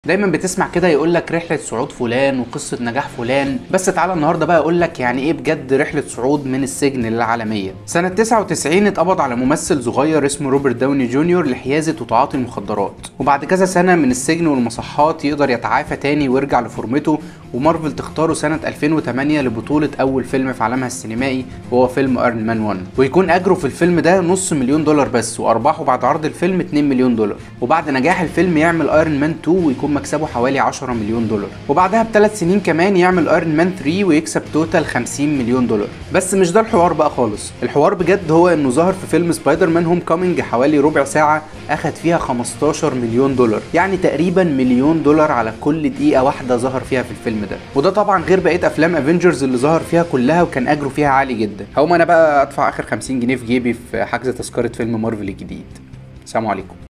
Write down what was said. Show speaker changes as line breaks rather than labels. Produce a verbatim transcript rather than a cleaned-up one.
دايما بتسمع كده يقول لك رحله صعود فلان وقصه نجاح فلان، بس تعالى النهارده بقى اقول لك يعني ايه بجد رحله صعود من السجن للعالميه. سنه تسعة وتسعين اتقبض على ممثل صغير اسمه روبرت داوني جونيور لحيازه وتعاطي المخدرات، وبعد كذا سنه من السجن والمصحات يقدر يتعافى تاني ويرجع لفورمته، ومارفل تختاره سنه ألفين وتمانية لبطوله اول فيلم في عالمها السينمائي وهو فيلم ايرون مان واحد، ويكون اجره في الفيلم ده نص مليون دولار بس، وارباحه بعد عرض الفيلم اتنين مليون دولار، وبعد نجاح الفيلم يعمل ايرون مان اتنين ويكون مكسبه حوالي عشرة مليون دولار، وبعدها بثلاث سنين كمان يعمل ايرون مان تلاتة ويكسب توتال خمسين مليون دولار. بس مش ده الحوار بقى خالص، الحوار بجد هو انه ظهر في فيلم سبايدر مان هوم كومينج حوالي ربع ساعه اخد فيها خمستاشر مليون دولار، يعني تقريبا مليون دولار على كل دقيقه واحده ظهر فيها في الفيلم ده، وده طبعا غير بقيه افلام افنجرز اللي ظهر فيها كلها وكان اجره فيها عالي جدا. هقوم انا بقى ادفع اخر خمسين جنيه في جيبي في حجز تذكره فيلم مارفل الجديد. سلام عليكم.